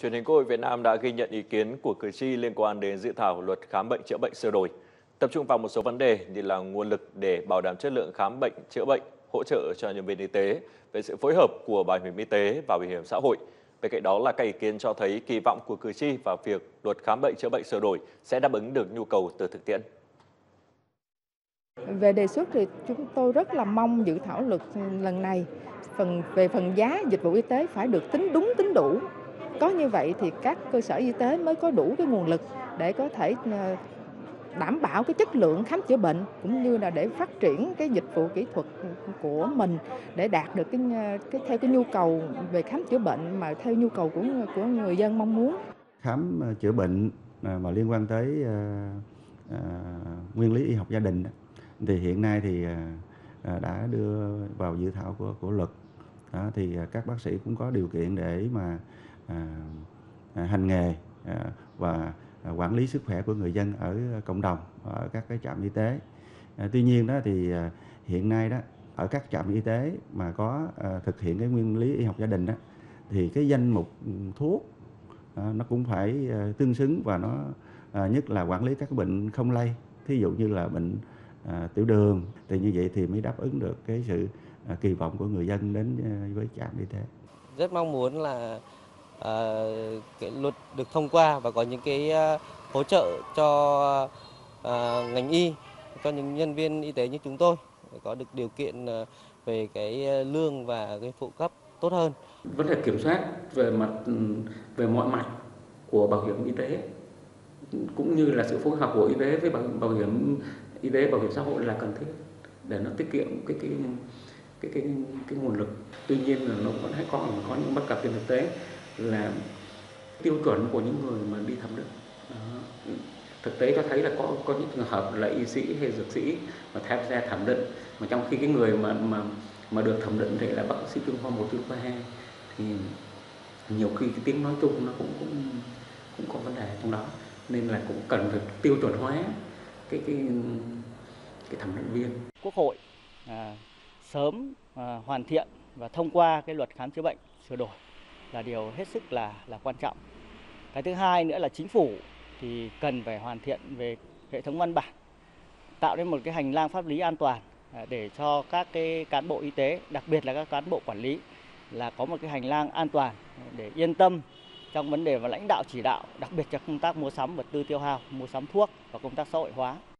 Truyền hình Quốc hội Việt Nam đã ghi nhận ý kiến của cử tri liên quan đến dự thảo luật khám bệnh chữa bệnh sửa đổi, tập trung vào một số vấn đề như là nguồn lực để bảo đảm chất lượng khám bệnh chữa bệnh, hỗ trợ cho nhân viên y tế, về sự phối hợp của bảo hiểm y tế và bảo hiểm xã hội. Bên cạnh đó là các ý kiến cho thấy kỳ vọng của cử tri vào việc luật khám bệnh chữa bệnh sửa đổi sẽ đáp ứng được nhu cầu từ thực tiễn. Về đề xuất thì chúng tôi rất là mong dự thảo luật lần này về phần giá dịch vụ y tế phải được tính đúng tính đủ. Có như vậy thì các cơ sở y tế mới có đủ cái nguồn lực để có thể đảm bảo cái chất lượng khám chữa bệnh, cũng như là để phát triển cái dịch vụ kỹ thuật của mình để đạt được theo cái nhu cầu về khám chữa bệnh mà theo nhu cầu của người dân mong muốn. Khám chữa bệnh mà liên quan tới nguyên lý y học gia đình thì hiện nay thì đã đưa vào dự thảo của luật. Đó, thì các bác sĩ cũng có điều kiện để mà hành nghề và quản lý sức khỏe của người dân ở cộng đồng, ở các cái trạm y tế. Tuy nhiên đó thì hiện nay đó ở các trạm y tế mà có thực hiện cái nguyên lý y học gia đình đó, thì cái danh mục thuốc nó cũng phải tương xứng, và nó nhất là quản lý các cái bệnh không lây, thí dụ như là bệnh tiểu đường, thì như vậy thì mới đáp ứng được cái sự kỳ vọng của người dân đến với trạm y tế. Rất mong muốn là cái luật được thông qua và có những cái hỗ trợ cho ngành y, cho những nhân viên y tế như chúng tôi để có được điều kiện về cái lương và cái phụ cấp tốt hơn. Vấn đề kiểm soát về mọi mặt của bảo hiểm y tế, cũng như là sự phối hợp của y tế với bảo hiểm y tế, bảo hiểm xã hội là cần thiết để nó tiết kiệm cái nguồn lực. Tuy nhiên là nó vẫn hay có những bất cập trên thực tế là tiêu chuẩn của những người mà đi thẩm định. Thực tế cho thấy là có những trường hợp là y sĩ hay dược sĩ mà tham gia thẩm định, mà trong khi cái người mà được thẩm định thì là bác sĩ chuyên khoa 1, chuyên khoa 2, thì nhiều khi cái tiếng nói chung nó cũng có vấn đề trong đó, nên là cũng cần phải tiêu chuẩn hóa cái thẩm định viên. Quốc hội sớm hoàn thiện và thông qua cái luật khám chữa bệnh sửa đổi là điều hết sức là quan trọng. Cái thứ hai nữa là chính phủ thì cần phải hoàn thiện về hệ thống văn bản, tạo nên một cái hành lang pháp lý an toàn để cho các cái cán bộ y tế, đặc biệt là các cán bộ quản lý, là có một cái hành lang an toàn để yên tâm trong vấn đề và lãnh đạo chỉ đạo, đặc biệt là công tác mua sắm vật tư tiêu hao, mua sắm thuốc và công tác xã hội hóa.